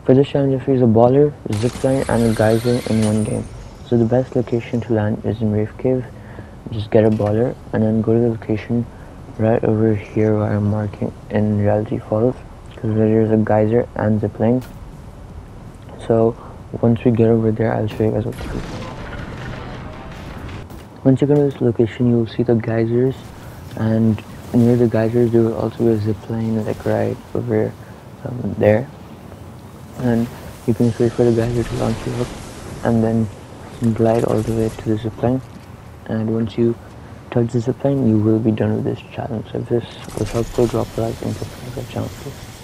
For this challenge, I use a baller, a zipline, and a geyser in one game. So the best location to land is in Rave Cave. Just get a baller and then go to the location right over here where I'm marking in Reality Falls, because there's a geyser and zipline. So once we get over there, I'll show you guys what to do. Once you go to this location, you will see the geysers, and near the geysers there will also be a zipline like right over there. And you can just wait for the geyser to launch you up and then glide all the way to the zipline. And once you touch the zipline, you will be done with this challenge. So if this was helpful, drop a like and subscribe to the channel, please.